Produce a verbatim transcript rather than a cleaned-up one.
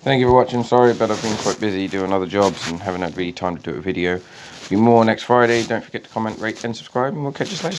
Thank you for watching. Sorry, but I've been quite busy doing other jobs and haven't had really time to do a video. Be more next Friday. Don't forget to comment, rate and subscribe, and we'll catch you later.